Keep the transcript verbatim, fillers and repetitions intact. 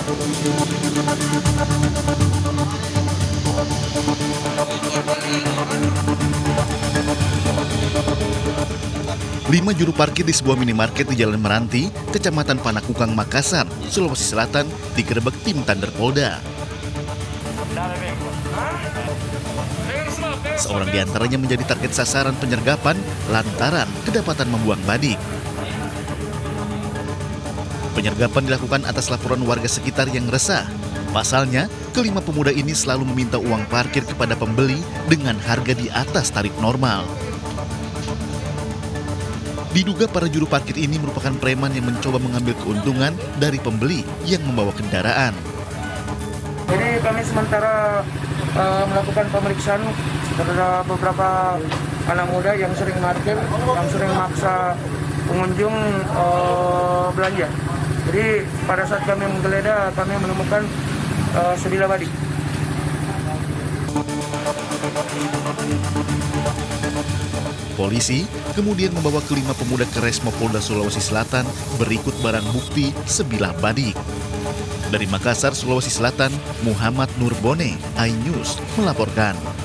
Lima juru parkir di sebuah minimarket di Jalan Meranti, Kecamatan Panakukang, Makassar, Sulawesi Selatan, digerebek tim Thunder Polda. Seorang di antaranya menjadi target sasaran penyergapan lantaran kedapatan membuang badik. Penyergapan dilakukan atas laporan warga sekitar yang resah. Pasalnya, kelima pemuda ini selalu meminta uang parkir kepada pembeli dengan harga di atas tarif normal. Diduga para juru parkir ini merupakan preman yang mencoba mengambil keuntungan dari pembeli yang membawa kendaraan. Jadi kami sementara uh, melakukan pemeriksaan terhadap beberapa anak muda yang sering parkir, yang sering maksa pengunjung uh, belanja. Jadi pada saat kami menggeledah, kami menemukan uh, sebilah badik. Polisi kemudian membawa kelima pemuda ke Resmo Polda Sulawesi Selatan berikut barang bukti sebilah badik. Dari Makassar, Sulawesi Selatan, Muhammad Nurbone, iNews melaporkan.